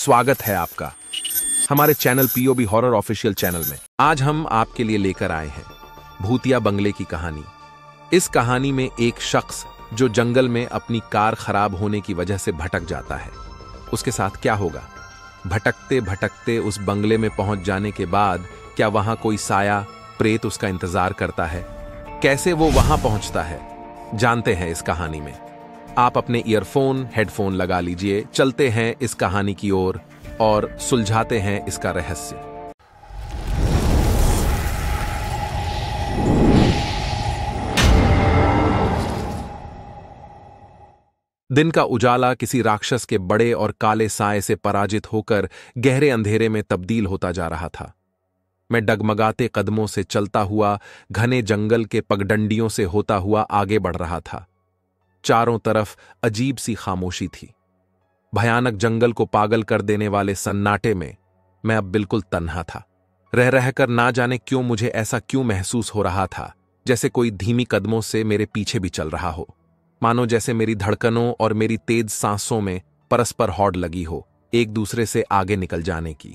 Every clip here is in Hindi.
स्वागत है आपका हमारे channel POB horror official channel में। आज हम आपके लिए लेकर आए हैं भूतिया बंगले की कहानी। इस कहानी में एक शख्स जो जंगल में अपनी कार खराब होने की वजह से भटक जाता है, उसके साथ क्या होगा? भटकते भटकते उस बंगले में पहुंच जाने के बाद क्या वहां कोई साया प्रेत उसका इंतजार करता है? कैसे वो वहां पहुंचता है, जानते हैं इस कहानी में। आप अपने ईयरफोन हेडफोन लगा लीजिए, चलते हैं इस कहानी की ओर और सुलझाते हैं इसका रहस्य। दिन का उजाला किसी राक्षस के बड़े और काले साए से पराजित होकर गहरे अंधेरे में तब्दील होता जा रहा था। मैं डगमगाते कदमों से चलता हुआ घने जंगल के पगडंडियों से होता हुआ आगे बढ़ रहा था। चारों तरफ अजीब सी खामोशी थी। भयानक जंगल को पागल कर देने वाले सन्नाटे में मैं अब बिल्कुल तन्हा था। रह रहकर ना जाने क्यों मुझे ऐसा क्यों महसूस हो रहा था जैसे कोई धीमी कदमों से मेरे पीछे भी चल रहा हो, मानो जैसे मेरी धड़कनों और मेरी तेज सांसों में परस्पर हौड़ लगी हो, एक दूसरे से आगे निकल जाने की।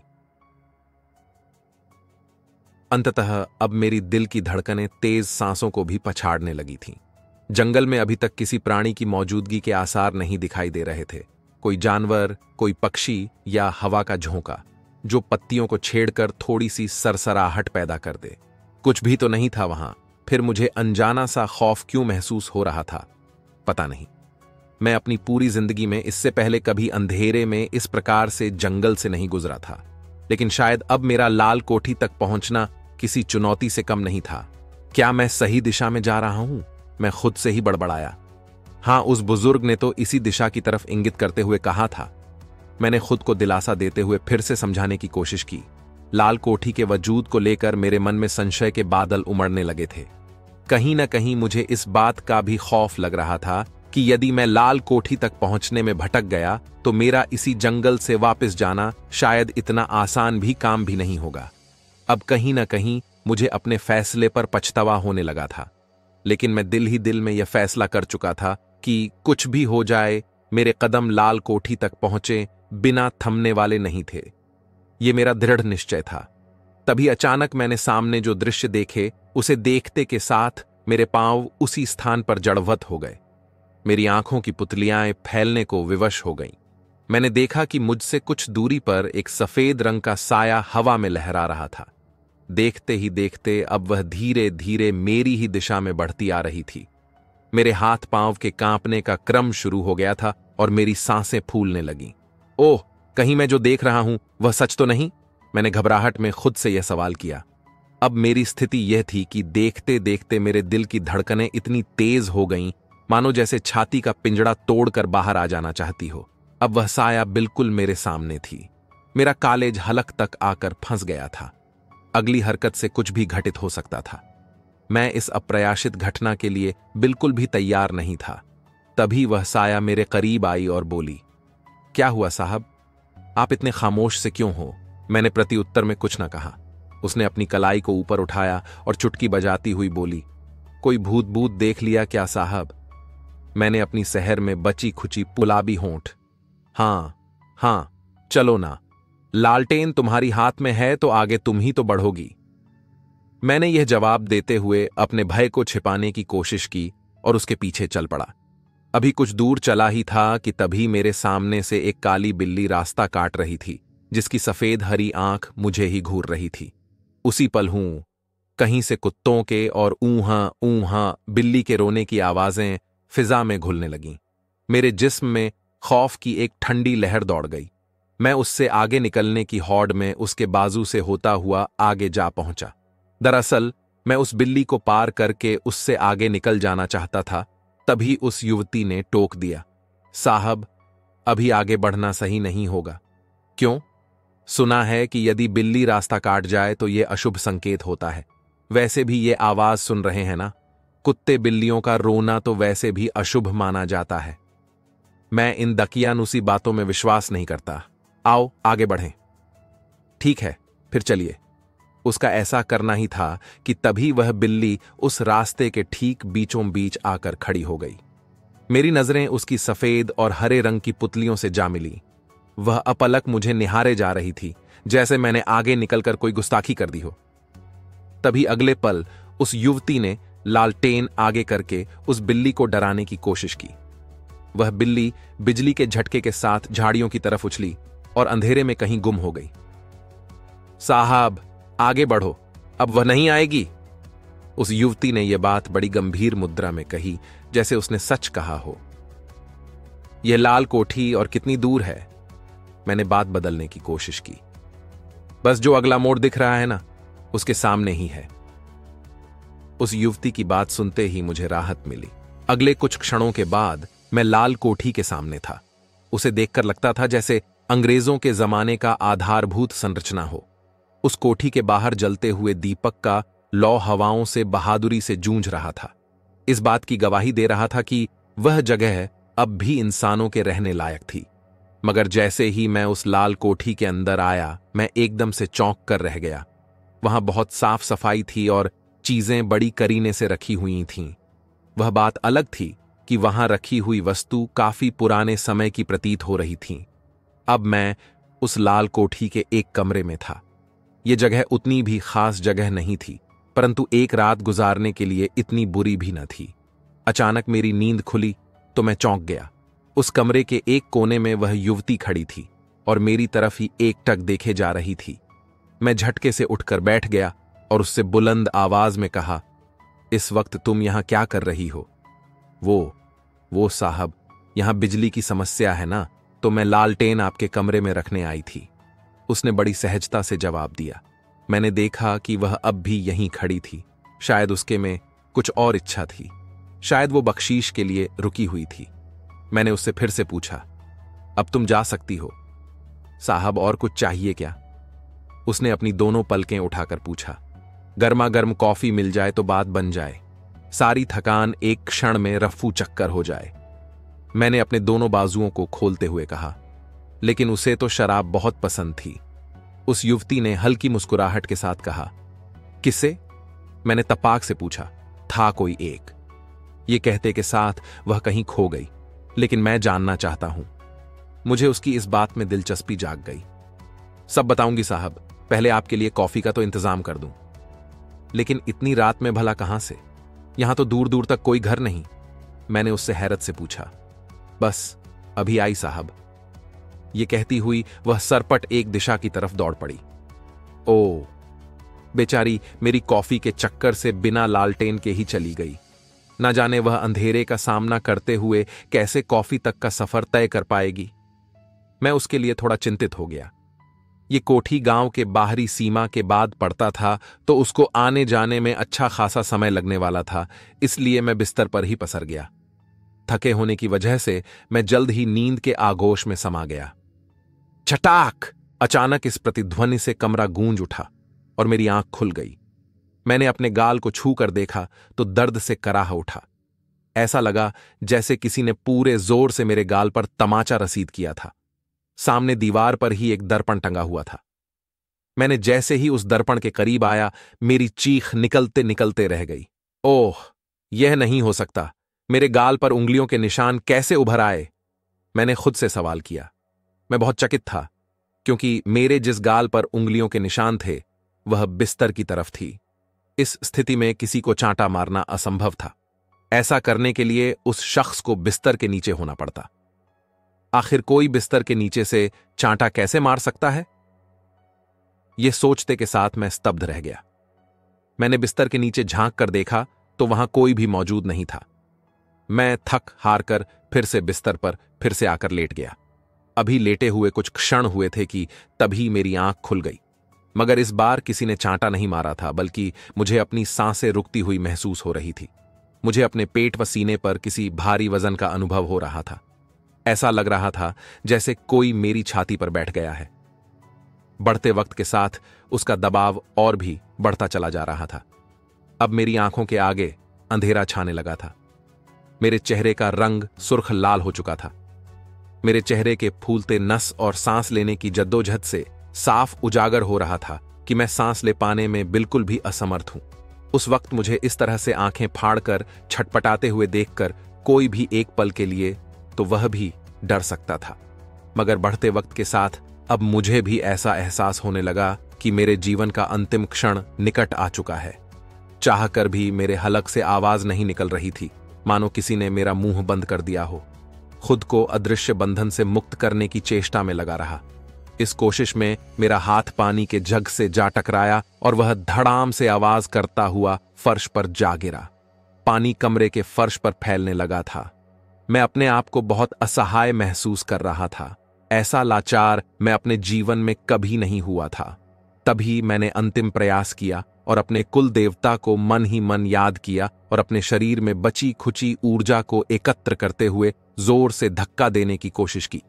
अंततः अब मेरी दिल की धड़कनें तेज सांसों को भी पछाड़ने लगी थीं। जंगल में अभी तक किसी प्राणी की मौजूदगी के आसार नहीं दिखाई दे रहे थे। कोई जानवर, कोई पक्षी या हवा का झोंका जो पत्तियों को छेड़कर थोड़ी सी सरसराहट पैदा कर दे, कुछ भी तो नहीं था वहां। फिर मुझे अनजाना सा खौफ क्यों महसूस हो रहा था, पता नहीं। मैं अपनी पूरी जिंदगी में इससे पहले कभी अंधेरे में इस प्रकार से जंगल से नहीं गुजरा था, लेकिन शायद अब मेरा लाल कोठी तक पहुंचना किसी चुनौती से कम नहीं था। क्या मैं सही दिशा में जा रहा हूं? मैं खुद से ही बड़बड़ाया। हां, उस बुजुर्ग ने तो इसी दिशा की तरफ इंगित करते हुए कहा था। मैंने खुद को दिलासा देते हुए फिर से समझाने की कोशिश की। लाल कोठी के वजूद को लेकर मेरे मन में संशय के बादल उमड़ने लगे थे। कहीं न कहीं मुझे इस बात का भी खौफ लग रहा था कि यदि मैं लाल कोठी तक पहुंचने में भटक गया तो मेरा इसी जंगल से वापस जाना शायद इतना आसान भी काम भी नहीं होगा। अब कहीं न कहीं मुझे अपने फैसले पर पछतावा होने लगा था, लेकिन मैं दिल ही दिल में यह फैसला कर चुका था कि कुछ भी हो जाए, मेरे कदम लाल कोठी तक पहुंचे बिना थमने वाले नहीं थे। यह मेरा दृढ़ निश्चय था। तभी अचानक मैंने सामने जो दृश्य देखे, उसे देखते के साथ मेरे पांव उसी स्थान पर जड़वत हो गए। मेरी आंखों की पुतलियां फैलने को विवश हो गईं। मैंने देखा कि मुझसे कुछ दूरी पर एक सफेद रंग का साया हवा में लहरा रहा था। देखते ही देखते अब वह धीरे धीरे मेरी ही दिशा में बढ़ती आ रही थी। मेरे हाथ पांव के कांपने का क्रम शुरू हो गया था और मेरी सांसें फूलने लगीं। ओह, कहीं मैं जो देख रहा हूं वह सच तो नहीं? मैंने घबराहट में खुद से यह सवाल किया। अब मेरी स्थिति यह थी कि देखते देखते मेरे दिल की धड़कनें इतनी तेज हो गईं मानो जैसे छाती का पिंजड़ा तोड़कर बाहर आ जाना चाहती हो। अब वह साया बिल्कुल मेरे सामने थी। मेरा कालेज हलक तक आकर फंस गया था। अगली हरकत से कुछ भी घटित हो सकता था। मैं इस अप्रयाशित घटना के लिए बिल्कुल भी तैयार नहीं था। तभी वह साया मेरे करीब आई और बोली, क्या हुआ साहब, आप इतने खामोश से क्यों हो? मैंने प्रत्युत्तर में कुछ न कहा। उसने अपनी कलाई को ऊपर उठाया और चुटकी बजाती हुई बोली, कोई भूत भूत देख लिया क्या साहब? मैंने अपनी सहर में बची खुची पुलाबी होंठ, हाँ, चलो ना, लालटेन तुम्हारी हाथ में है तो आगे तुम ही तो बढ़ोगी। मैंने यह जवाब देते हुए अपने भय को छिपाने की कोशिश की और उसके पीछे चल पड़ा। अभी कुछ दूर चला ही था कि तभी मेरे सामने से एक काली बिल्ली रास्ता काट रही थी, जिसकी सफेद हरी आंख मुझे ही घूर रही थी। उसी पल कहीं से कुत्तों के और ऊहा ऊहा बिल्ली के रोने की आवाजें फिजा में घुलने लगीं। मेरे जिस्म में खौफ की एक ठंडी लहर दौड़ गई। मैं उससे आगे निकलने की हौड़ में उसके बाजू से होता हुआ आगे जा पहुंचा। दरअसल मैं उस बिल्ली को पार करके उससे आगे निकल जाना चाहता था। तभी उस युवती ने टोक दिया, साहब, अभी आगे बढ़ना सही नहीं होगा। क्यों? सुना है कि यदि बिल्ली रास्ता काट जाए तो यह अशुभ संकेत होता है। वैसे भी ये आवाज सुन रहे हैं ना, कुत्ते बिल्लियों का रोना तो वैसे भी अशुभ माना जाता है। मैं इन दकियानुसी बातों में विश्वास नहीं करता। आओ आगे बढ़ें। ठीक है, फिर चलिए। उसका ऐसा करना ही था कि तभी वह बिल्ली उस रास्ते के ठीक बीचों बीच आकर खड़ी हो गई। मेरी नजरें उसकी सफेद और हरे रंग की पुतलियों से जा मिली। वह अपलक मुझे निहारे जा रही थी, जैसे मैंने आगे निकलकर कोई गुस्ताखी कर दी हो। तभी अगले पल उस युवती ने लालटेन आगे करके उस बिल्ली को डराने की कोशिश की। वह बिल्ली बिजली के झटके के साथ झाड़ियों की तरफ उछली और अंधेरे में कहीं गुम हो गई। साहब, आगे बढ़ो, अब वह नहीं आएगी। उस युवती ने यह बात बड़ी गंभीर मुद्रा में कही, जैसे उसने सच कहा हो। यह लाल कोठी और कितनी दूर है? मैंने बात बदलने की कोशिश की। बस जो अगला मोड़ दिख रहा है ना, उसके सामने ही है। उस युवती की बात सुनते ही मुझे राहत मिली। अगले कुछ क्षणों के बाद मैं लाल कोठी के सामने था। उसे देखकर लगता था जैसे अंग्रेजों के जमाने का आधारभूत संरचना हो। उस कोठी के बाहर जलते हुए दीपक का लौ हवाओं से बहादुरी से जूझ रहा था। इस बात की गवाही दे रहा था कि वह जगह अब भी इंसानों के रहने लायक थी। मगर जैसे ही मैं उस लाल कोठी के अंदर आया, मैं एकदम से चौंक कर रह गया। वहां बहुत साफ सफाई थी और चीजें बड़ी करीने से रखी हुई थीं। वह बात अलग थी कि वहां रखी हुई वस्तु काफी पुराने समय की प्रतीत हो रही थीं। अब मैं उस लाल कोठी के एक कमरे में था। यह जगह उतनी भी खास जगह नहीं थी, परंतु एक रात गुजारने के लिए इतनी बुरी भी न थी। अचानक मेरी नींद खुली तो मैं चौंक गया। उस कमरे के एक कोने में वह युवती खड़ी थी और मेरी तरफ ही एकटक देखे जा रही थी। मैं झटके से उठकर बैठ गया और उससे बुलंद आवाज में कहा, इस वक्त तुम यहां क्या कर रही हो? वो साहब, यहां बिजली की समस्या है ना, तो मैं लालटेन आपके कमरे में रखने आई थी। उसने बड़ी सहजता से जवाब दिया। मैंने देखा कि वह अब भी यहीं खड़ी थी। शायद उसके में कुछ और इच्छा थी। शायद वो बख्शीश के लिए रुकी हुई थी। मैंने उससे फिर से पूछा, अब तुम जा सकती हो। साहब, और कुछ चाहिए क्या? उसने अपनी दोनों पलकें उठाकर पूछा। गर्मा गर्म कॉफी मिल जाए तो बात बन जाए। सारी थकान एक क्षण में रफ्फू चक्कर हो जाए। मैंने अपने दोनों बाजुओं को खोलते हुए कहा। लेकिन उसे तो शराब बहुत पसंद थी। उस युवती ने हल्की मुस्कुराहट के साथ कहा, किससे? मैंने तपाक से पूछा। था कोई एक। ये कहते के साथ वह कहीं खो गई। लेकिन मैं जानना चाहता हूं। मुझे उसकी इस बात में दिलचस्पी जाग गई। सब बताऊंगी साहब, पहले आपके लिए कॉफी का तो इंतजाम कर दूं। लेकिन इतनी रात में भला कहां से? यहां तो दूर दूर तक कोई घर नहीं। मैंने उससे हैरत से पूछा। बस अभी आई साहब। ये कहती हुई वह सरपट एक दिशा की तरफ दौड़ पड़ी। ओ, बेचारी मेरी कॉफी के चक्कर से बिना लालटेन के ही चली गई। न जाने वह अंधेरे का सामना करते हुए कैसे कॉफी तक का सफर तय कर पाएगी। मैं उसके लिए थोड़ा चिंतित हो गया। ये कोठी गांव के बाहरी सीमा के बाद पड़ता था, तो उसको आने जाने में अच्छा खासा समय लगने वाला था। इसलिए मैं बिस्तर पर ही पसर गया। थके होने की वजह से मैं जल्द ही नींद के आगोश में समा गया। छटाक! अचानक इस प्रतिध्वनि से कमरा गूंज उठा और मेरी आंख खुल गई। मैंने अपने गाल को छू कर देखा तो दर्द से कराह उठा। ऐसा लगा जैसे किसी ने पूरे जोर से मेरे गाल पर तमाचा रसीद किया था। सामने दीवार पर ही एक दर्पण टंगा हुआ था। मैंने जैसे ही उस दर्पण के करीब आया, मेरी चीख निकलते निकलते रह गई। ओह, यह नहीं हो सकता। मेरे गाल पर उंगलियों के निशान कैसे उभर आए? मैंने खुद से सवाल किया। मैं बहुत चकित था, क्योंकि मेरे जिस गाल पर उंगलियों के निशान थे वह बिस्तर की तरफ थी। इस स्थिति में किसी को चांटा मारना असंभव था। ऐसा करने के लिए उस शख्स को बिस्तर के नीचे होना पड़ता। आखिर कोई बिस्तर के नीचे से चांटा कैसे मार सकता है? यह सोचते के साथ मैं स्तब्ध रह गया। मैंने बिस्तर के नीचे झांक कर देखा तो वहां कोई भी मौजूद नहीं था। मैं थक हार कर फिर से बिस्तर पर फिर से आकर लेट गया। अभी लेटे हुए कुछ क्षण हुए थे कि तभी मेरी आंख खुल गई। मगर इस बार किसी ने चांटा नहीं मारा था, बल्कि मुझे अपनी सांसें रुकती हुई महसूस हो रही थी। मुझे अपने पेट व सीने पर किसी भारी वजन का अनुभव हो रहा था। ऐसा लग रहा था जैसे कोई मेरी छाती पर बैठ गया है। बढ़ते वक्त के साथ उसका दबाव और भी बढ़ता चला जा रहा था। अब मेरी आंखों के आगे अंधेरा छाने लगा था। मेरे चेहरे का रंग सुर्ख लाल हो चुका था। मेरे चेहरे के फूलते नस और सांस लेने की जद्दोजहद से साफ उजागर हो रहा था कि मैं सांस ले पाने में बिल्कुल भी असमर्थ हूं। उस वक्त मुझे इस तरह से आंखें फाड़कर छटपटाते हुए देखकर कोई भी एक पल के लिए तो वह भी डर सकता था। मगर बढ़ते वक्त के साथ अब मुझे भी ऐसा एहसास होने लगा कि मेरे जीवन का अंतिम क्षण निकट आ चुका है। चाहकर भी मेरे हलक से आवाज नहीं निकल रही थी, मानो किसी ने मेरा मुंह बंद कर दिया हो। खुद को अदृश्य बंधन से मुक्त करने की चेष्टा में लगा रहा। इस कोशिश में मेरा हाथ पानी के जग से जा टकराया और वह धड़ाम से आवाज करता हुआ फर्श पर जा गिरा। पानी कमरे के फर्श पर फैलने लगा था। मैं अपने आप को बहुत असहाय महसूस कर रहा था। ऐसा लाचार मैं अपने जीवन में कभी नहीं हुआ था। तभी मैंने अंतिम प्रयास किया और अपने कुल देवता को मन ही मन याद किया और अपने शरीर में बची खुची ऊर्जा को एकत्र करते हुए जोर से धक्का देने की कोशिश की।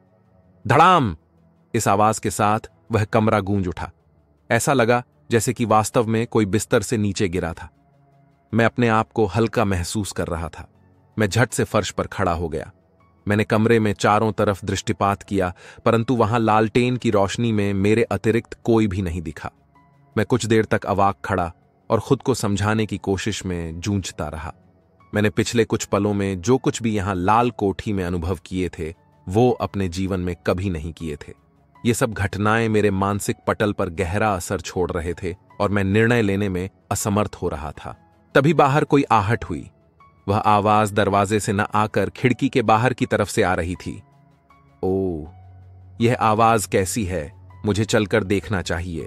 धड़ाम! इस आवाज के साथ वह कमरा गूंज उठा। ऐसा लगा जैसे कि वास्तव में कोई बिस्तर से नीचे गिरा था। मैं अपने आप को हल्का महसूस कर रहा था। मैं झट से फर्श पर खड़ा हो गया। मैंने कमरे में चारों तरफ दृष्टिपात किया, परंतु वहां लालटेन की रोशनी में मेरे अतिरिक्त कोई भी नहीं दिखा। मैं कुछ देर तक अवाक खड़ा और खुद को समझाने की कोशिश में जूझता रहा। मैंने पिछले कुछ पलों में जो कुछ भी यहां लाल कोठी में अनुभव किए थे, वो अपने जीवन में कभी नहीं किए थे। ये सब घटनाएं मेरे मानसिक पटल पर गहरा असर छोड़ रहे थे और मैं निर्णय लेने में असमर्थ हो रहा था। तभी बाहर कोई आहट हुई। वह आवाज दरवाजे से न आकर खिड़की के बाहर की तरफ से आ रही थी। ओह, यह आवाज कैसी है, मुझे चलकर देखना चाहिए।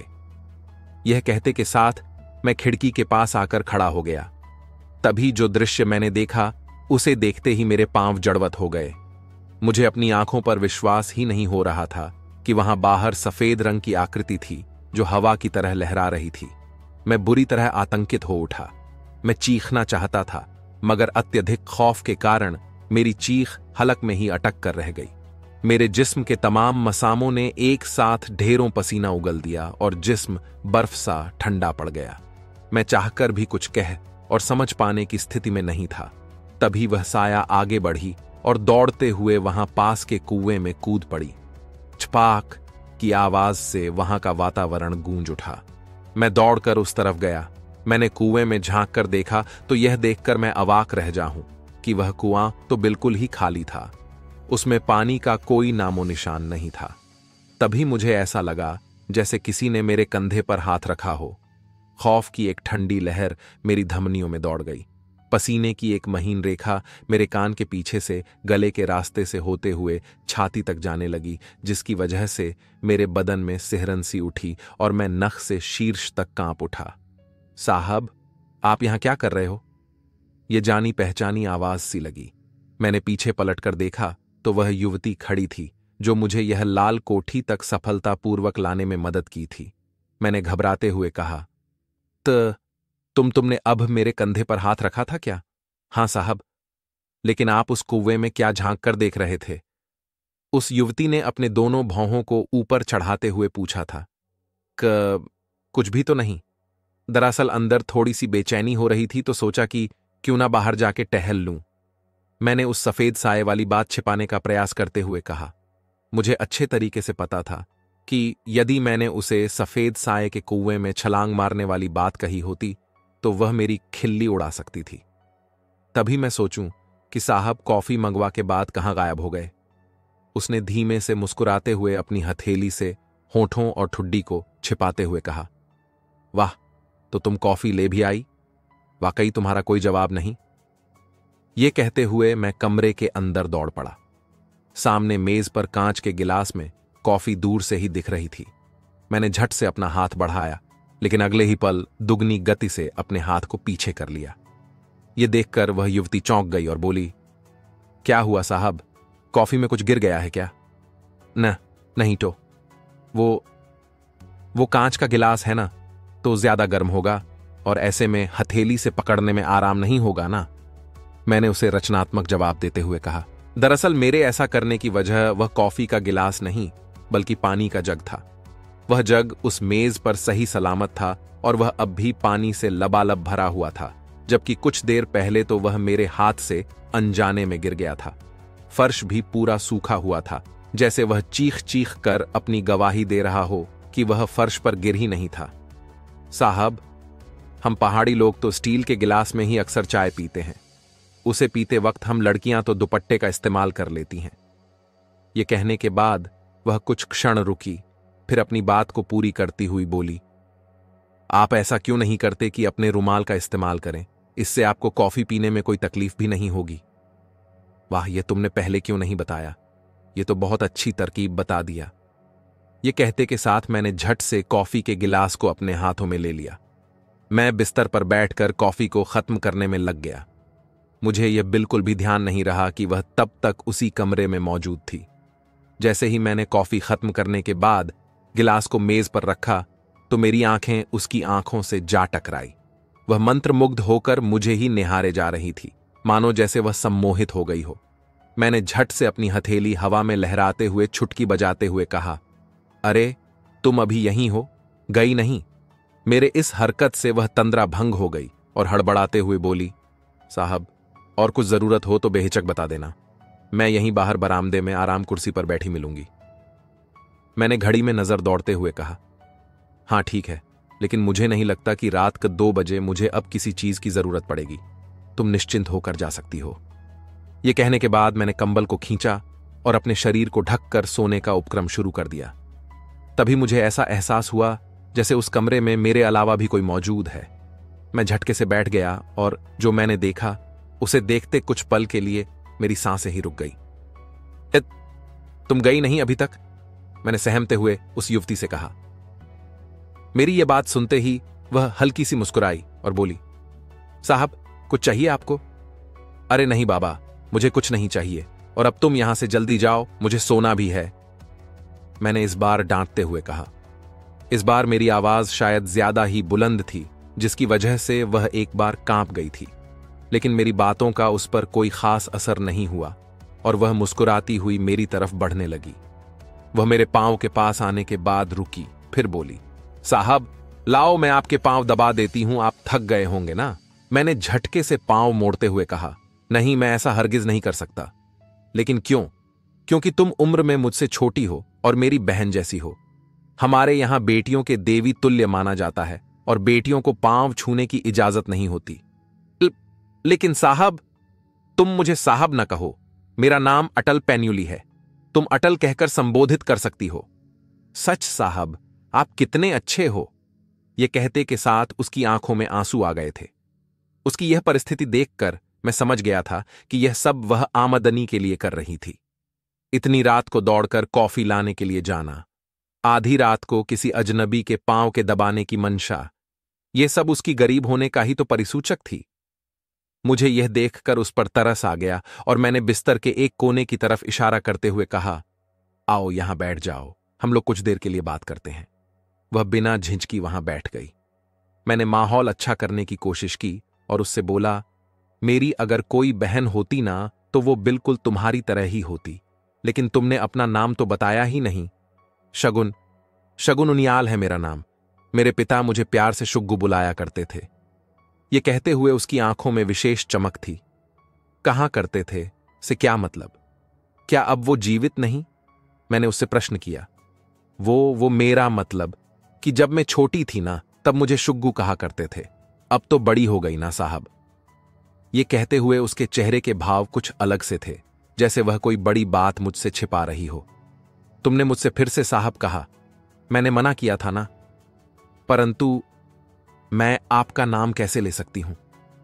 यह कहते के साथ मैं खिड़की के पास आकर खड़ा हो गया। तभी जो दृश्य मैंने देखा, उसे देखते ही मेरे पांव जड़वत हो गए। मुझे अपनी आंखों पर विश्वास ही नहीं हो रहा था कि वहां बाहर सफेद रंग की आकृति थी जो हवा की तरह लहरा रही थी। मैं बुरी तरह आतंकित हो उठा। मैं चीखना चाहता था, मगर अत्यधिक खौफ के कारण मेरी चीख हलक में ही अटक कर रह गई। मेरे जिस्म के तमाम मसामों ने एक साथ ढेरों पसीना उगल दिया और जिस्म बर्फ सा ठंडा पड़ गया। मैं चाहकर भी कुछ कह और समझ पाने की स्थिति में नहीं था। तभी वह साया आगे बढ़ी और दौड़ते हुए वहां पास के कुएं में कूद पड़ी। छपाक की आवाज से वहां का वातावरण गूंज उठा। मैं दौड़कर उस तरफ गया। मैंने कुएं में झांक कर देखा तो यह देखकर मैं अवाक रह जाऊं कि वह कुआं तो बिल्कुल ही खाली था। उसमें पानी का कोई नामो निशान नहीं था। तभी मुझे ऐसा लगा जैसे किसी ने मेरे कंधे पर हाथ रखा हो। खौफ की एक ठंडी लहर मेरी धमनियों में दौड़ गई। पसीने की एक महीन रेखा मेरे कान के पीछे से गले के रास्ते से होते हुए छाती तक जाने लगी, जिसकी वजह से मेरे बदन में सिहरन सी उठी और मैं नख से शीर्ष तक कांप उठा। साहब, आप यहां क्या कर रहे हो? यह जानी पहचानी आवाज सी लगी। मैंने पीछे पलटकर देखा तो वह युवती खड़ी थी जो मुझे यह लाल कोठी तक सफलतापूर्वक लाने में मदद की थी। मैंने घबराते हुए कहा, तुमने अब मेरे कंधे पर हाथ रखा था क्या? हां साहब। लेकिन आप उस कुएं में क्या झांक कर देख रहे थे? उस युवती ने अपने दोनों भौहों को ऊपर चढ़ाते हुए पूछा था। कुछ भी तो नहीं। दरअसल अंदर थोड़ी सी बेचैनी हो रही थी तो सोचा कि क्यों ना बाहर जाके टहल लूं। मैंने उस सफेद साए वाली बात छिपाने का प्रयास करते हुए कहा। मुझे अच्छे तरीके से पता था कि यदि मैंने उसे सफेद साए के कुएं में छलांग मारने वाली बात कही होती तो वह मेरी खिल्ली उड़ा सकती थी। तभी मैं सोचूं कि साहब कॉफी मंगवा के बाद कहां गायब हो गए। उसने धीमे से मुस्कुराते हुए अपनी हथेली से होठों और ठुड्डी को छिपाते हुए कहा, वाह, तो तुम कॉफी ले भी आई? वाकई तुम्हारा कोई जवाब नहीं। ये कहते हुए मैं कमरे के अंदर दौड़ पड़ा। सामने मेज पर कांच के गिलास में कॉफी दूर से ही दिख रही थी। मैंने झट से अपना हाथ बढ़ाया, लेकिन अगले ही पल दुगनी गति से अपने हाथ को पीछे कर लिया। यह देखकर वह युवती चौंक गई और बोली, क्या हुआ साहब, कॉफी में कुछ गिर गया है क्या? नहीं तो वो कांच का गिलास है ना, तो ज्यादा गर्म होगा और ऐसे में हथेली से पकड़ने में आराम नहीं होगा ना। मैंने उसे रचनात्मक जवाब देते हुए कहा। दरअसल मेरे ऐसा करने की वजह वह कॉफी का गिलास नहीं बल्कि पानी का जग था। वह जग उस मेज पर सही सलामत था और वह अब भी पानी से लबालब भरा हुआ था, जबकि कुछ देर पहले तो वह मेरे हाथ से अनजाने में गिर गया था। फर्श भी पूरा सूखा हुआ था, जैसे वह चीख चीख कर अपनी गवाही दे रहा हो कि वह फर्श पर गिर ही नहीं था। साहब, हम पहाड़ी लोग तो स्टील के गिलास में ही अक्सर चाय पीते हैं। उसे पीते वक्त हम लड़कियां तो दुपट्टे का इस्तेमाल कर लेती हैं। ये कहने के बाद वह कुछ क्षण रुकी, फिर अपनी बात को पूरी करती हुई बोली, आप ऐसा क्यों नहीं करते कि अपने रुमाल का इस्तेमाल करें? इससे आपको कॉफी पीने में कोई तकलीफ भी नहीं होगी। वाह, ये तुमने पहले क्यों नहीं बताया? ये तो बहुत अच्छी तरकीब बता दिया। ये कहते के साथ मैंने झट से कॉफी के गिलास को अपने हाथों में ले लिया। मैं बिस्तर पर बैठकर कॉफी को खत्म करने में लग गया। मुझे यह बिल्कुल भी ध्यान नहीं रहा कि वह तब तक उसी कमरे में मौजूद थी। जैसे ही मैंने कॉफी खत्म करने के बाद गिलास को मेज पर रखा तो मेरी आंखें उसकी आंखों से जा टकराई। वह मंत्रमुग्ध होकर मुझे ही निहारे जा रही थी, मानो जैसे वह सम्मोहित हो गई हो। मैंने झट से अपनी हथेली हवा में लहराते हुए छुटकी बजाते हुए कहा, अरे तुम अभी यहीं हो, गई नहीं? मेरे इस हरकत से वह तंद्रा भंग हो गई और हड़बड़ाते हुए बोली, साहब, और कुछ जरूरत हो तो बेहिचक बता देना, मैं यहीं बाहर बरामदे में आराम कुर्सी पर बैठी मिलूंगी। मैंने घड़ी में नजर दौड़ते हुए कहा, हाँ ठीक है, लेकिन मुझे नहीं लगता कि रात के 2 बजे मुझे अब किसी चीज की जरूरत पड़ेगी। तुम निश्चिंत होकर जा सकती हो। यह कहने के बाद मैंने कंबल को खींचा और अपने शरीर को ढककर सोने का उपक्रम शुरू कर दिया। तभी मुझे ऐसा एहसास हुआ जैसे उस कमरे में मेरे अलावा भी कोई मौजूद है। मैं झटके से बैठ गया और जो मैंने देखा उसे देखते कुछ पल के लिए मेरी सांसें ही रुक गई। तुम गई नहीं अभी तक? मैंने सहमते हुए उस युवती से कहा। मेरी यह बात सुनते ही वह हल्की सी मुस्कुराई और बोली, साहब, कुछ चाहिए आपको? अरे नहीं बाबा, मुझे कुछ नहीं चाहिए, और अब तुम यहां से जल्दी जाओ, मुझे सोना भी है। मैंने इस बार डांटते हुए कहा। इस बार मेरी आवाज शायद ज्यादा ही बुलंद थी, जिसकी वजह से वह एक बार कांप गई थी, लेकिन मेरी बातों का उस पर कोई खास असर नहीं हुआ और वह मुस्कुराती हुई मेरी तरफ बढ़ने लगी। वह मेरे पांव के पास आने के बाद रुकी, फिर बोली, साहब, लाओ मैं आपके पांव दबा देती हूं, आप थक गए होंगे ना। मैंने झटके से पांव मोड़ते हुए कहा, नहीं, मैं ऐसा हरगिज नहीं कर सकता। लेकिन क्यों? क्योंकि तुम उम्र में मुझसे छोटी हो और मेरी बहन जैसी हो। हमारे यहां बेटियों के देवी तुल्य माना जाता है और बेटियों को पांव छूने की इजाजत नहीं होती। लेकिन साहब, तुम मुझे साहब न कहो, मेरा नाम अटल पैन्युली है, तुम अटल कहकर संबोधित कर सकती हो। सच साहब, आप कितने अच्छे हो। यह कहते के साथ उसकी आंखों में आंसू आ गए थे। उसकी यह परिस्थिति देखकर मैं समझ गया था कि यह सब वह आमदनी के लिए कर रही थी। इतनी रात को दौड़कर कॉफी लाने के लिए जाना, आधी रात को किसी अजनबी के पांव के दबाने की मंशा, यह सब उसकी गरीब होने का ही तो परिसूचक थी। मुझे यह देखकर उस पर तरस आ गया और मैंने बिस्तर के एक कोने की तरफ इशारा करते हुए कहा, आओ यहां बैठ जाओ, हम लोग कुछ देर के लिए बात करते हैं। वह बिना झिझकी वहां बैठ गई। मैंने माहौल अच्छा करने की कोशिश की और उससे बोला, मेरी अगर कोई बहन होती ना तो वो बिल्कुल तुम्हारी तरह ही होती, लेकिन तुमने अपना नाम तो बताया ही नहीं। शगुन, शगुन उनियाल है मेरा नाम। मेरे पिता मुझे प्यार से शुग्गू बुलाया करते थे। ये कहते हुए उसकी आंखों में विशेष चमक थी। कहां करते थे से क्या मतलब? क्या अब वो जीवित नहीं? मैंने उससे प्रश्न किया। वो मेरा मतलब कि जब मैं छोटी थी ना तब मुझे शुग्गू कहा करते थे, अब तो बड़ी हो गई ना साहब। ये कहते हुए उसके चेहरे के भाव कुछ अलग से थे, जैसे वह कोई बड़ी बात मुझसे छिपा रही हो। तुमने मुझसे फिर से साहब कहा, मैंने मना किया था ना, परंतु मैं आपका नाम कैसे ले सकती हूं?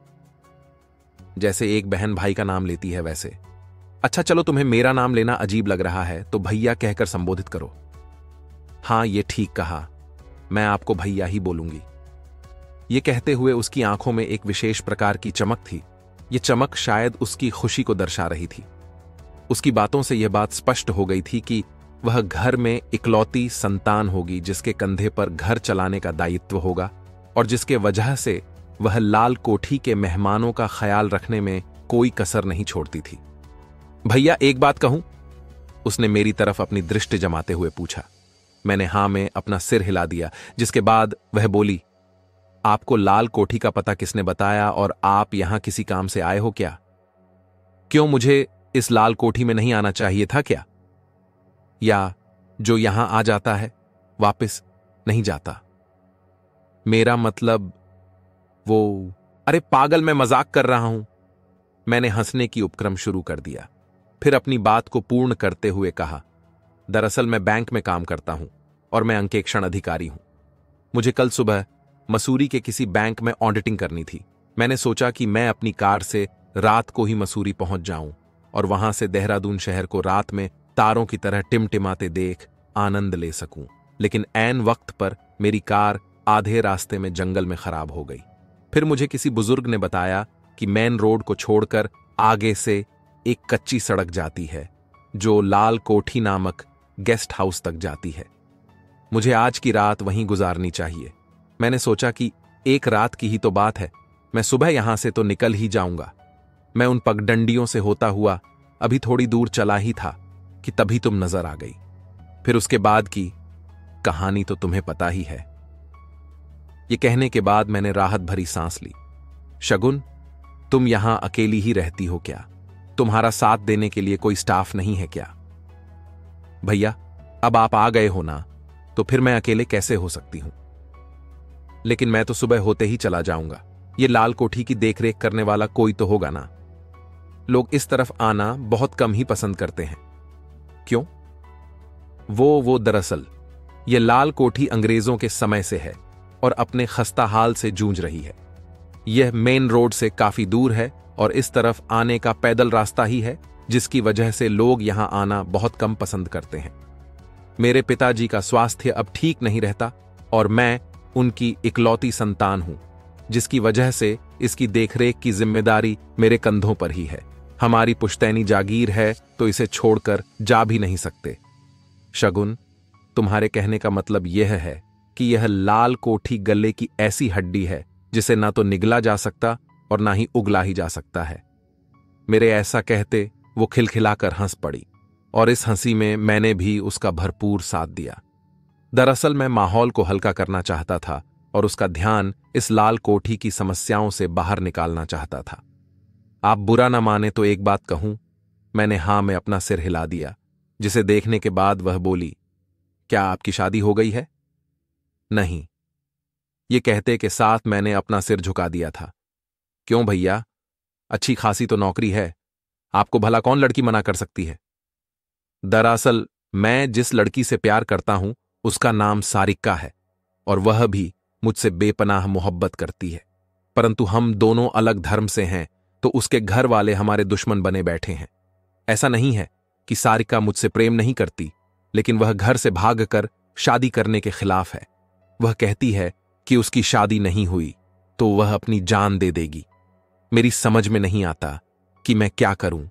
जैसे एक बहन भाई का नाम लेती है वैसे। अच्छा चलो, तुम्हें मेरा नाम लेना अजीब लग रहा है तो भैया कहकर संबोधित करो। हां, ये ठीक कहा, मैं आपको भैया ही बोलूंगी। ये कहते हुए उसकी आंखों में एक विशेष प्रकार की चमक थी। ये चमक शायद उसकी खुशी को दर्शा रही थी। उसकी बातों से यह बात स्पष्ट हो गई थी कि वह घर में इकलौती संतान होगी जिसके कंधे पर घर चलाने का दायित्व होगा और जिसके वजह से वह लाल कोठी के मेहमानों का ख्याल रखने में कोई कसर नहीं छोड़ती थी। भैया, एक बात कहूं? उसने मेरी तरफ अपनी दृष्टि जमाते हुए पूछा। मैंने हां में अपना सिर हिला दिया, जिसके बाद वह बोली, आपको लाल कोठी का पता किसने बताया और आप यहां किसी काम से आए हो क्या? क्यों मुझे इस लाल कोठी में नहीं आना चाहिए था क्या? या जो यहां आ जाता है वापस नहीं जाता? मेरा मतलब वो, अरे पागल, मैं मजाक कर रहा हूं। मैंने हंसने की उपक्रम शुरू कर दिया, फिर अपनी बात को पूर्ण करते हुए कहा, दरअसल मैं बैंक में काम करता हूं और मैं अंकेक्षण अधिकारी हूं। मुझे कल सुबह मसूरी के किसी बैंक में ऑडिटिंग करनी थी। मैंने सोचा कि मैं अपनी कार से रात को ही मसूरी पहुंच जाऊं और वहां से देहरादून शहर को रात में तारों की तरह टिमटिमाते देख आनंद ले सकूं। लेकिन ऐन वक्त पर मेरी कार आधे रास्ते में जंगल में खराब हो गई। फिर मुझे किसी बुजुर्ग ने बताया कि मेन रोड को छोड़कर आगे से एक कच्ची सड़क जाती है जो लाल कोठी नामक गेस्ट हाउस तक जाती है। मुझे आज की रात वहीं गुजारनी चाहिए। मैंने सोचा कि एक रात की ही तो बात है, मैं सुबह यहां से तो निकल ही जाऊंगा। मैं उन पगडंडियों से होता हुआ अभी थोड़ी दूर चला ही था कि तभी तुम नजर आ गई। फिर उसके बाद की कहानी तो तुम्हें पता ही है। ये कहने के बाद मैंने राहत भरी सांस ली। शगुन, तुम यहां अकेली ही रहती हो क्या? तुम्हारा साथ देने के लिए कोई स्टाफ नहीं है क्या? भैया, अब आप आ गए हो ना, तो फिर मैं अकेले कैसे हो सकती हूं? लेकिन मैं तो सुबह होते ही चला जाऊंगा। ये लाल कोठी की देखरेख करने वाला कोई तो होगा ना। लोग इस तरफ आना बहुत कम ही पसंद करते हैं। क्यों? वो दरअसल ये लाल कोठी अंग्रेजों के समय से है और अपने खस्ता हाल से जूझ रही है। यह मेन रोड से काफी दूर है और इस तरफ आने का पैदल रास्ता ही है, जिसकी वजह से लोग यहां आना बहुत कम पसंद करते हैं। मेरे पिताजी का स्वास्थ्य अब ठीक नहीं रहता और मैं उनकी इकलौती संतान हूं, जिसकी वजह से इसकी देखरेख की जिम्मेदारी मेरे कंधों पर ही है। हमारी पुश्तैनी जागीर है तो इसे छोड़कर जा भी नहीं सकते। शगुन, तुम्हारे कहने का मतलब यह है कि यह लाल कोठी गले की ऐसी हड्डी है जिसे ना तो निगला जा सकता और ना ही उगला ही जा सकता है। मेरे ऐसा कहते वो खिलखिलाकर हंस पड़ी और इस हंसी में मैंने भी उसका भरपूर साथ दिया। दरअसल मैं माहौल को हल्का करना चाहता था और उसका ध्यान इस लाल कोठी की समस्याओं से बाहर निकालना चाहता था। आप बुरा ना माने तो एक बात कहूं? मैंने हां में अपना सिर हिला दिया, जिसे देखने के बाद वह बोली, क्या आपकी शादी हो गई है? नहीं। ये कहते के साथ मैंने अपना सिर झुका दिया था। क्यों भैया, अच्छी खासी तो नौकरी है, आपको भला कौन लड़की मना कर सकती है? दरअसल मैं जिस लड़की से प्यार करता हूं उसका नाम सारिका है और वह भी मुझसे बेपनाह मोहब्बत करती है, परंतु हम दोनों अलग धर्म से हैं तो उसके घर वाले हमारे दुश्मन बने बैठे हैं। ऐसा नहीं है कि सारिका मुझसे प्रेम नहीं करती, लेकिन वह घर से भागकर शादी करने के खिलाफ है। वह कहती है कि उसकी शादी नहीं हुई तो वह अपनी जान दे देगी। मेरी समझ में नहीं आता कि मैं क्या करूं।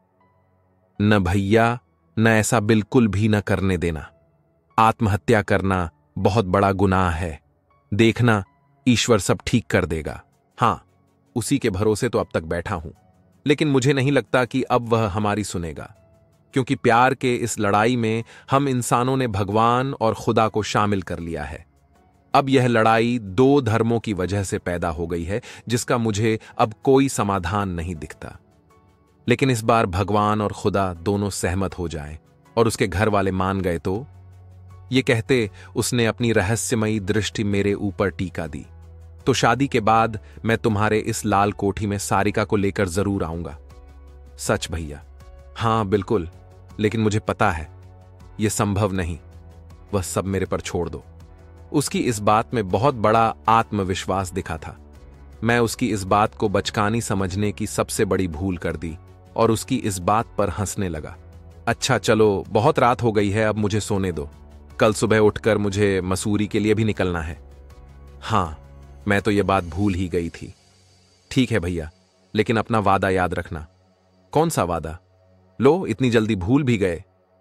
न भैया, न ऐसा बिल्कुल भी न करने देना। आत्महत्या करना बहुत बड़ा गुनाह है। देखना, ईश्वर सब ठीक कर देगा। हां, उसी के भरोसे तो अब तक बैठा हूं, लेकिन मुझे नहीं लगता कि अब वह हमारी सुनेगा, क्योंकि प्यार के इस लड़ाई में हम इंसानों ने भगवान और खुदा को शामिल कर लिया है। अब यह लड़ाई दो धर्मों की वजह से पैदा हो गई है, जिसका मुझे अब कोई समाधान नहीं दिखता। लेकिन इस बार भगवान और खुदा दोनों सहमत हो जाए और उसके घर वाले मान गए तो? ये कहते उसने अपनी रहस्यमयी दृष्टि मेरे ऊपर टीका दी। तो शादी के बाद मैं तुम्हारे इस लाल कोठी में सारिका को लेकर जरूर आऊंगा। सच भैया? हां बिल्कुल, लेकिन मुझे पता है यह संभव नहीं। वह सब मेरे पर छोड़ दो। उसकी इस बात में बहुत बड़ा आत्मविश्वास दिखा था। मैं उसकी इस बात को बचकानी समझने की सबसे बड़ी भूल कर दी और उसकी इस बात पर हंसने लगा। अच्छा चलो, बहुत रात हो गई है, अब मुझे सोने दो। कल सुबह उठकर मुझे मसूरी के लिए भी निकलना है। हां, मैं तो यह बात भूल ही गई थी। ठीक है भैया, लेकिन अपना वादा याद रखना। कौन सा वादा? लो, इतनी जल्दी भूल भी गए।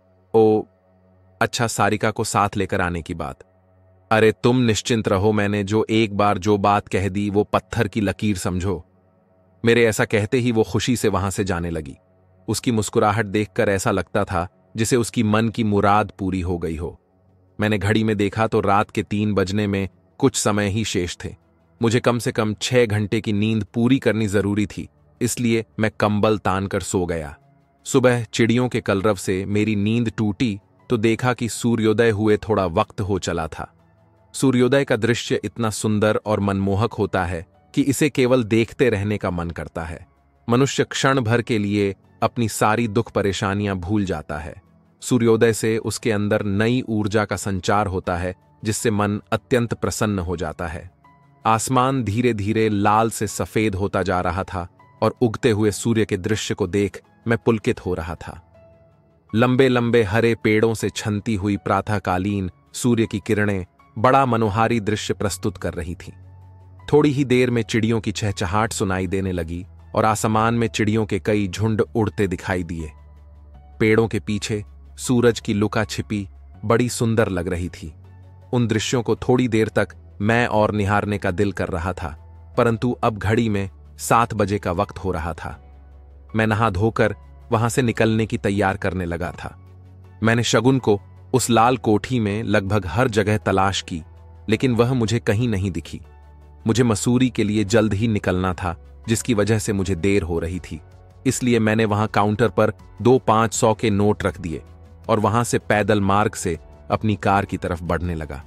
ओ अच्छा, सारिका को साथ लेकर आने की बात। अरे तुम निश्चिंत रहो, मैंने जो एक बार जो बात कह दी वो पत्थर की लकीर समझो। मेरे ऐसा कहते ही वो खुशी से वहां से जाने लगी। उसकी मुस्कुराहट देखकर ऐसा लगता था जिसे उसकी मन की मुराद पूरी हो गई हो। मैंने घड़ी में देखा तो रात के 3 बजने में कुछ समय ही शेष थे। मुझे कम से कम 6 घंटे की नींद पूरी करनी जरूरी थी, इसलिए मैं कंबल तान कर सो गया। सुबह चिड़ियों के कलरव से मेरी नींद टूटी तो देखा कि सूर्योदय हुए थोड़ा वक्त हो चला था। सूर्योदय का दृश्य इतना सुंदर और मनमोहक होता है कि इसे केवल देखते रहने का मन करता है। मनुष्य क्षण भर के लिए अपनी सारी दुख परेशानियां भूल जाता है। सूर्योदय से उसके अंदर नई ऊर्जा का संचार होता है, जिससे मन अत्यंत प्रसन्न हो जाता है। आसमान धीरे धीरे लाल से सफेद होता जा रहा था और उगते हुए सूर्य के दृश्य को देख मैं पुलकित हो रहा था। लंबे लंबे हरे पेड़ों से छनती हुई प्रातःकालीन सूर्य की किरणें बड़ा मनोहारी दृश्य प्रस्तुत कर रही थीं। थोड़ी ही देर में चिड़ियों की चहचहाट सुनाई देने लगी और आसमान में चिड़ियों के कई झुंड उड़ते दिखाई दिए। पेड़ों के पीछे सूरज की लुका छिपी बड़ी सुंदर लग रही थी। उन दृश्यों को थोड़ी देर तक मैं और निहारने का दिल कर रहा था, परंतु अब घड़ी में 7 बजे का वक्त हो रहा था। मैं नहा धोकर वहां से निकलने की तैयार करने लगा था। मैंने शगुन को उस लाल कोठी में लगभग हर जगह तलाश की, लेकिन वह मुझे कहीं नहीं दिखी। मुझे मसूरी के लिए जल्द ही निकलना था, जिसकी वजह से मुझे देर हो रही थी। इसलिए मैंने वहां काउंटर पर 2 500 के नोट रख दिए और वहां से पैदल मार्ग से अपनी कार की तरफ बढ़ने लगा।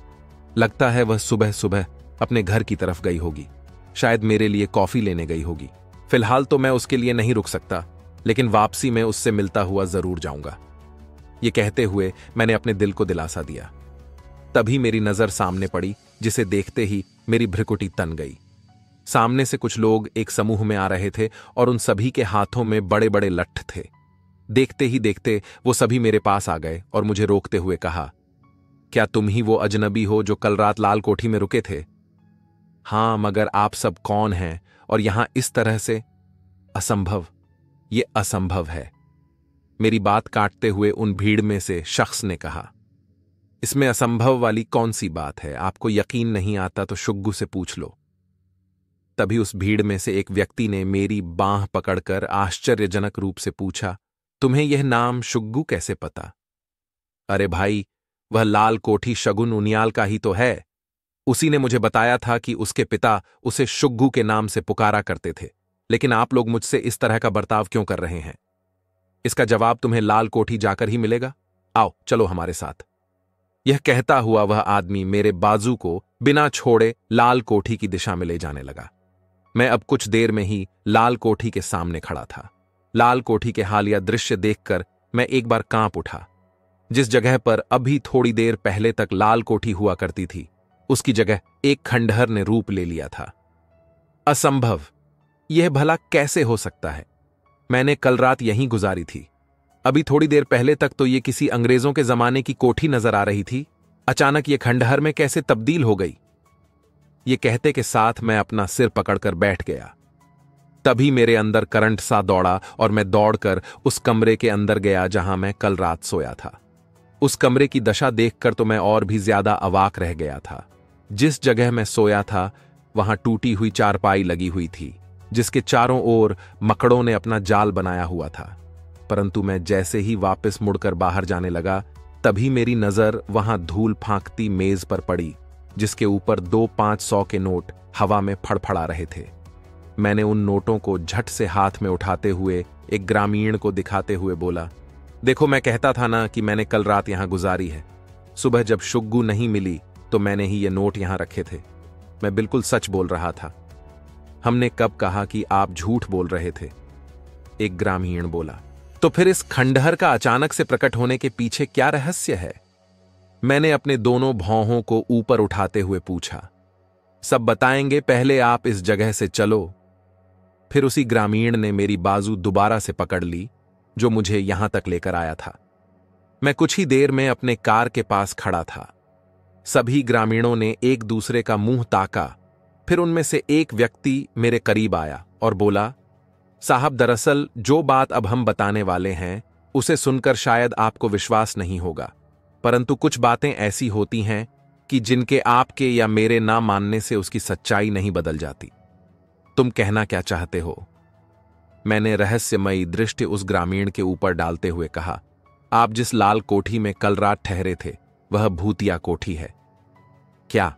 लगता है वह सुबह सुबह अपने घर की तरफ गई होगी, शायद मेरे लिए कॉफी लेने गई होगी। फिलहाल तो मैं उसके लिए नहीं रुक सकता, लेकिन वापसी में उससे मिलता हुआ जरूर जाऊंगा। ये कहते हुए मैंने अपने दिल को दिलासा दिया। तभी मेरी नजर सामने पड़ी, जिसे देखते ही मेरी भ्रुकुटी तन गई। सामने से कुछ लोग एक समूह में आ रहे थे और उन सभी के हाथों में बड़े बड़े लट्ठ थे। देखते ही देखते वो सभी मेरे पास आ गए और मुझे रोकते हुए कहा, क्या तुम ही वो अजनबी हो जो कल रात लाल कोठी में रुके थे? हां, मगर आप सब कौन हैं और यहां इस तरह से? असंभव, ये असंभव है। मेरी बात काटते हुए उन भीड़ में से शख्स ने कहा, इसमें असंभव वाली कौन सी बात है? आपको यकीन नहीं आता तो शुग्गू से पूछ लो। तभी उस भीड़ में से एक व्यक्ति ने मेरी बांह पकड़कर आश्चर्यजनक रूप से पूछा, तुम्हें यह नाम शुग्गू कैसे पता? अरे भाई, वह लाल कोठी शगुन उनियाल का ही तो है। उसी ने मुझे बताया था कि उसके पिता उसे शुग्गू के नाम से पुकारा करते थे। लेकिन आप लोग मुझसे इस तरह का बर्ताव क्यों कर रहे हैं? इसका जवाब तुम्हें लाल कोठी जाकर ही मिलेगा। आओ, चलो हमारे साथ। यह कहता हुआ वह आदमी मेरे बाजू को बिना छोड़े लाल कोठी की दिशा में ले जाने लगा। मैं अब कुछ देर में ही लाल कोठी के सामने खड़ा था। लाल कोठी के हालिया दृश्य देखकर मैं एक बार कांप उठा। जिस जगह पर अभी थोड़ी देर पहले तक लाल कोठी हुआ करती थी, उसकी जगह एक खंडहर ने रूप ले लिया था। असंभव, यह भला कैसे हो सकता है? मैंने कल रात यहीं गुजारी थी। अभी थोड़ी देर पहले तक तो ये किसी अंग्रेजों के जमाने की कोठी नजर आ रही थी। अचानक ये खंडहर में कैसे तब्दील हो गई? ये कहते के साथ मैं अपना सिर पकड़कर बैठ गया। तभी मेरे अंदर करंट सा दौड़ा और मैं दौड़कर उस कमरे के अंदर गया जहां मैं कल रात सोया था। उस कमरे की दशा देखकर तो मैं और भी ज्यादा अवाक रह गया था। जिस जगह मैं सोया था वहां टूटी हुई चारपाई लगी हुई थी, जिसके चारों ओर मकड़ों ने अपना जाल बनाया हुआ था। परंतु मैं जैसे ही वापस मुड़कर बाहर जाने लगा, तभी मेरी नजर वहां धूल फांकती मेज पर पड़ी, जिसके ऊपर 2 500 के नोट हवा में फड़फड़ा रहे थे। मैंने उन नोटों को झट से हाथ में उठाते हुए एक ग्रामीण को दिखाते हुए बोला, देखो, मैं कहता था ना कि मैंने कल रात यहां गुजारी है। सुबह जब शुग्गू नहीं मिली तो मैंने ही ये नोट यहां रखे थे। मैं बिल्कुल सच बोल रहा था। हमने कब कहा कि आप झूठ बोल रहे थे? एक ग्रामीण बोला। तो फिर इस खंडहर का अचानक से प्रकट होने के पीछे क्या रहस्य है? मैंने अपने दोनों भौहों को ऊपर उठाते हुए पूछा। सब बताएंगे, पहले आप इस जगह से चलो। फिर उसी ग्रामीण ने मेरी बाजू दोबारा से पकड़ ली, जो मुझे यहां तक लेकर आया था। मैं कुछ ही देर में अपने कार के पास खड़ा था। सभी ग्रामीणों ने एक दूसरे का मुंह ताका। फिर उनमें से एक व्यक्ति मेरे करीब आया और बोला, साहब, दरअसल जो बात अब हम बताने वाले हैं उसे सुनकर शायद आपको विश्वास नहीं होगा, परंतु कुछ बातें ऐसी होती हैं कि जिनके आपके या मेरे ना मानने से उसकी सच्चाई नहीं बदल जाती। तुम कहना क्या चाहते हो? मैंने रहस्यमयी दृष्टि उस ग्रामीण के ऊपर डालते हुए कहा, आप जिस लाल कोठी में कल रात ठहरे थे वह भूतिया कोठी है। क्या?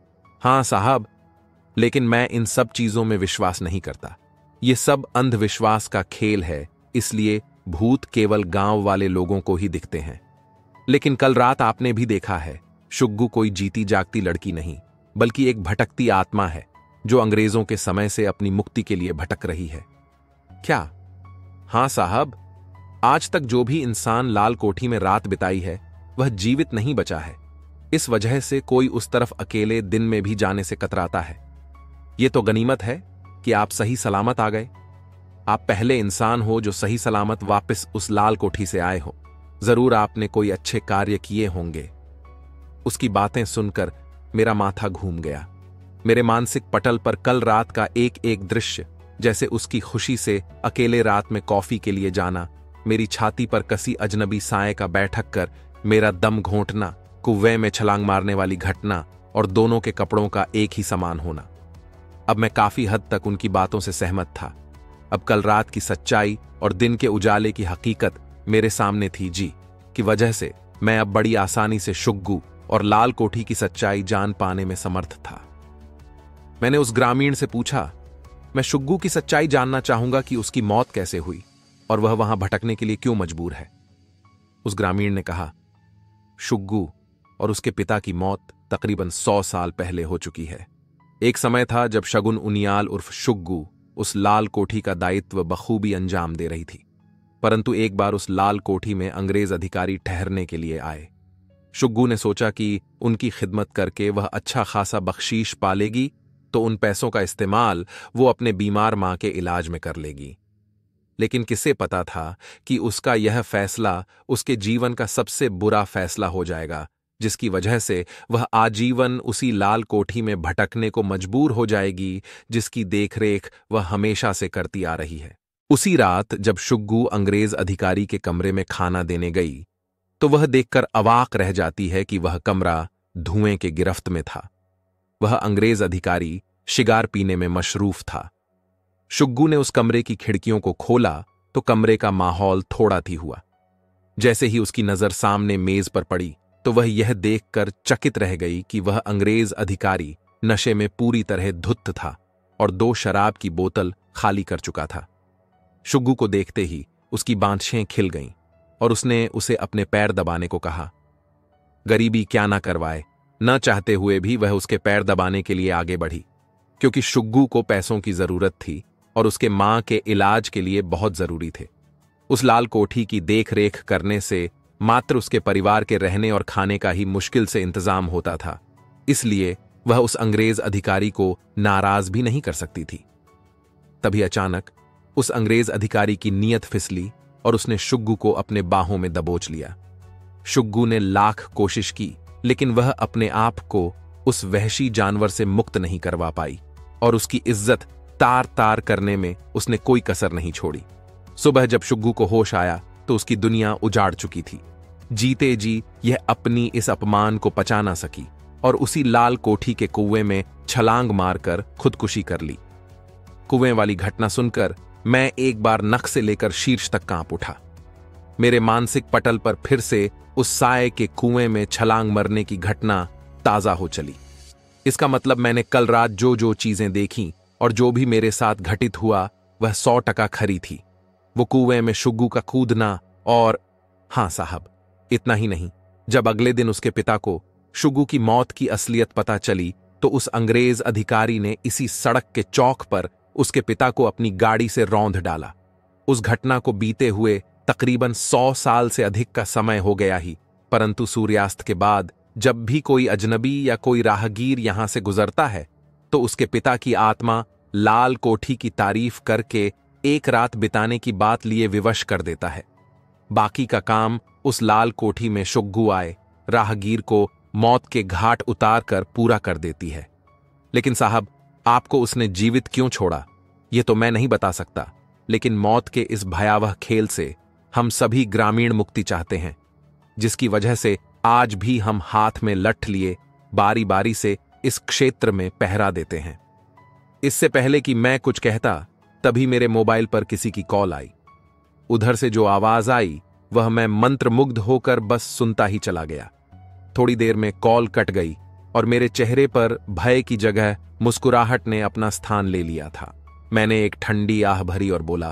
हां साहब, लेकिन मैं इन सब चीजों में विश्वास नहीं करता। ये सब अंधविश्वास का खेल है, इसलिए भूत केवल गांव वाले लोगों को ही दिखते हैं। लेकिन कल रात आपने भी देखा है, शुग्गू कोई जीती जागती लड़की नहीं, बल्कि एक भटकती आत्मा है जो अंग्रेजों के समय से अपनी मुक्ति के लिए भटक रही है। क्या? हां साहब, आज तक जो भी इंसान लाल कोठी में रात बिताई है वह जीवित नहीं बचा है। इस वजह से कोई उस तरफ अकेले दिन में भी जाने से कतराता है। ये तो गनीमत है कि आप सही सलामत आ गए। आप पहले इंसान हो जो सही सलामत वापस उस लाल कोठी से आए हो। जरूर आपने कोई अच्छे कार्य किए होंगे। उसकी बातें सुनकर मेरा माथा घूम गया। मेरे मानसिक पटल पर कल रात का एक एक दृश्य, जैसे उसकी खुशी से अकेले रात में कॉफी के लिए जाना, मेरी छाती पर कसी अजनबी साए का बैठक कर मेरा दम घोंटना, कुएं में छलांग मारने वाली घटना और दोनों के कपड़ों का एक ही समान होना। अब मैं काफी हद तक उनकी बातों से सहमत था। अब कल रात की सच्चाई और दिन के उजाले की हकीकत मेरे सामने थी जी, की वजह से मैं अब बड़ी आसानी से शुग्गू और लाल कोठी की सच्चाई जान पाने में समर्थ था। मैंने उस ग्रामीण से पूछा, मैं शुग्गू की सच्चाई जानना चाहूंगा कि उसकी मौत कैसे हुई और वह वहां भटकने के लिए क्यों मजबूर है। उस ग्रामीण ने कहा, शुग्गू और उसके पिता की मौत तकरीबन 100 साल पहले हो चुकी है। एक समय था जब शगुन उनियाल उर्फ शुग्गू उस लाल कोठी का दायित्व बखूबी अंजाम दे रही थी। परंतु एक बार उस लाल कोठी में अंग्रेज अधिकारी ठहरने के लिए आए। शुग्गू ने सोचा कि उनकी खिदमत करके वह अच्छा खासा बख्शीश पालेगी तो उन पैसों का इस्तेमाल वो अपने बीमार मां के इलाज में कर लेगी। लेकिन किसे पता था कि उसका यह फैसला उसके जीवन का सबसे बुरा फैसला हो जाएगा, जिसकी वजह से वह आजीवन उसी लाल कोठी में भटकने को मजबूर हो जाएगी जिसकी देखरेख वह हमेशा से करती आ रही है। उसी रात जब शुग्गू अंग्रेज अधिकारी के कमरे में खाना देने गई तो वह देखकर अवाक रह जाती है कि वह कमरा धुएं के गिरफ्त में था। वह अंग्रेज अधिकारी शिगार पीने में मशरूफ था। शुग्गू ने उस कमरे की खिड़कियों को खोला तो कमरे का माहौल थोड़ा ही हुआ। जैसे ही उसकी नजर सामने मेज पर पड़ी तो वह यह देखकर चकित रह गई कि वह अंग्रेज अधिकारी नशे में पूरी तरह धुत था और 2 शराब की बोतल खाली कर चुका था। शुग्गू को देखते ही उसकी बांछें खिल गईं और उसने उसे अपने पैर दबाने को कहा। गरीबी क्या ना करवाए, न चाहते हुए भी वह उसके पैर दबाने के लिए आगे बढ़ी, क्योंकि शुग्गू को पैसों की जरूरत थी और उसके मां के इलाज के लिए बहुत जरूरी थे। उस लाल कोठी की देख रेख करने से मात्र उसके परिवार के रहने और खाने का ही मुश्किल से इंतजाम होता था, इसलिए वह उस अंग्रेज अधिकारी को नाराज भी नहीं कर सकती थी। तभी अचानक उस अंग्रेज अधिकारी की नीयत फिसली और उसने शुग्गू को अपने बाहों में दबोच लिया। शुग्गू ने लाख कोशिश की, लेकिन वह अपने आप को उस वहशी जानवर से मुक्त नहीं करवा पाई और उसकी इज्जत तार तार करने में उसने कोई कसर नहीं छोड़ी। सुबह जब शुग्गू को होश आया तो उसकी दुनिया उजाड़ चुकी थी। जीते जी यह अपनी इस अपमान को पचा ना सकी और उसी लाल कोठी के कुएं में छलांग मारकर खुदकुशी कर ली। कुएं वाली घटना सुनकर मैं एक बार नख से लेकर शीर्ष तक कांप उठा। मेरे मानसिक पटल पर फिर से उस साए के कुएं में छलांग मरने की घटना ताजा हो चली। इसका मतलब मैंने कल रात जो जो चीजें देखी और जो भी मेरे साथ घटित हुआ वह 100% खरी थी। वो कुएं में शुग्गू का कूदना और हां साहब, इतना ही नहीं, जब अगले दिन उसके पिता को शुग्गू की मौत की असलियत पता चली तो उस अंग्रेज अधिकारी ने इसी सड़क के चौक पर उसके पिता को अपनी गाड़ी से रौंद डाला। उस घटना को बीते हुए तकरीबन 100 साल से अधिक का समय हो गया ही, परंतु सूर्यास्त के बाद जब भी कोई अजनबी या कोई राहगीर यहां से गुजरता है तो उसके पिता की आत्मा लाल कोठी की तारीफ करके एक रात बिताने की बात लिए विवश कर देता है। बाकी का काम उस लाल कोठी में शुग्गू आए राहगीर को मौत के घाट उतार कर पूरा कर देती है। लेकिन साहब, आपको उसने जीवित क्यों छोड़ा यह तो मैं नहीं बता सकता, लेकिन मौत के इस भयावह खेल से हम सभी ग्रामीण मुक्ति चाहते हैं, जिसकी वजह से आज भी हम हाथ में लठ लिए बारी बारी से इस क्षेत्र में पहरा देते हैं। इससे पहले कि मैं कुछ कहता तभी मेरे मोबाइल पर किसी की कॉल आई। उधर से जो आवाज आई वह मैं मंत्रमुग्ध होकर बस सुनता ही चला गया। थोड़ी देर में कॉल कट गई और मेरे चेहरे पर भय की जगह मुस्कुराहट ने अपना स्थान ले लिया था। मैंने एक ठंडी आह भरी और बोला,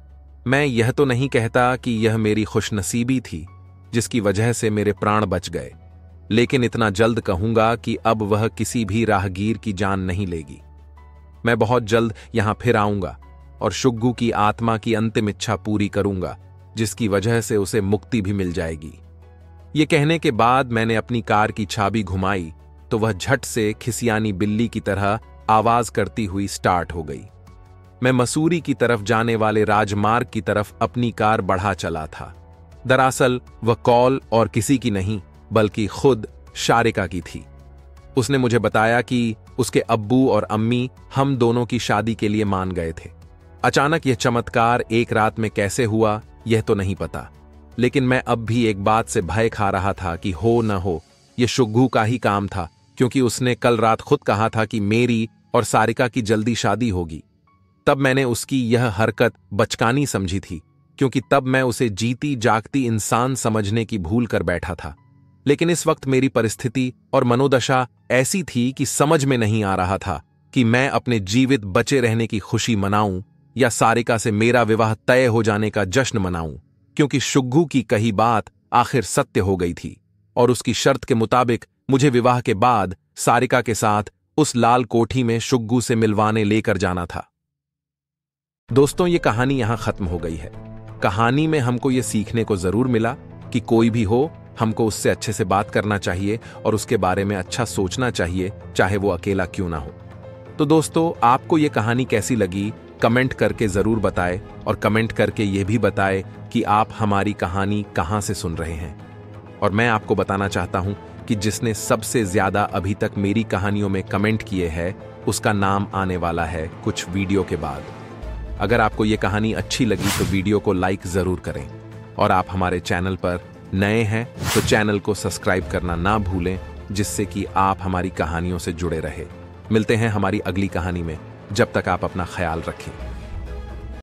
मैं यह तो नहीं कहता कि यह मेरी खुशनसीबी थी जिसकी वजह से मेरे प्राण बच गए, लेकिन इतना जल्द कहूंगा कि अब वह किसी भी राहगीर की जान नहीं लेगी। मैं बहुत जल्द यहां फिर आऊंगा और शुग्गू की आत्मा की अंतिम इच्छा पूरी करूंगा, जिसकी वजह से उसे मुक्ति भी मिल जाएगी। ये कहने के बाद मैंने अपनी कार की चाबी घुमाई तो वह झट से खिसियानी बिल्ली की तरह आवाज करती हुई स्टार्ट हो गई। मैं मसूरी की तरफ जाने वाले राजमार्ग की तरफ अपनी कार बढ़ा चला था। दरअसल वह कॉल और किसी की नहीं बल्कि खुद शारिका की थी। उसने मुझे बताया कि उसके अब्बू और अम्मी हम दोनों की शादी के लिए मान गए थे। अचानक यह चमत्कार एक रात में कैसे हुआ यह तो नहीं पता, लेकिन मैं अब भी एक बात से भय खा रहा था कि हो न हो यह शुग्गू का ही काम था, क्योंकि उसने कल रात खुद कहा था कि मेरी और सारिका की जल्दी शादी होगी। तब मैंने उसकी यह हरकत बचकानी समझी थी, क्योंकि तब मैं उसे जीती जागती इंसान समझने की भूल कर बैठा था। लेकिन इस वक्त मेरी परिस्थिति और मनोदशा ऐसी थी कि समझ में नहीं आ रहा था कि मैं अपने जीवित बचे रहने की खुशी मनाऊं या सारिका से मेरा विवाह तय हो जाने का जश्न मनाऊं, क्योंकि शुग्गू की कही बात आखिर सत्य हो गई थी और उसकी शर्त के मुताबिक मुझे विवाह के बाद सारिका के साथ उस लाल कोठी में शुग्गू से मिलवाने लेकर जाना था। दोस्तों, ये कहानी यहां खत्म हो गई है। कहानी में हमको ये सीखने को जरूर मिला कि कोई भी हो हमको उससे अच्छे से बात करना चाहिए और उसके बारे में अच्छा सोचना चाहिए, चाहे वो अकेला क्यों ना हो। तो दोस्तों, आपको ये कहानी कैसी लगी कमेंट करके जरूर बताएं और कमेंट करके ये भी बताएं कि आप हमारी कहानी कहां से सुन रहे हैं। और मैं आपको बताना चाहता हूं कि जिसने सबसे ज्यादा अभी तक मेरी कहानियों में कमेंट किए हैं उसका नाम आने वाला है कुछ वीडियो के बाद। अगर आपको ये कहानी अच्छी लगी तो वीडियो को लाइक जरूर करें और आप हमारे चैनल पर नए हैं तो चैनल को सब्सक्राइब करना ना भूलें, जिससे कि आप हमारी कहानियों से जुड़े रहे। मिलते हैं हमारी अगली कहानी में, जब तक आप अपना ख्याल रखें।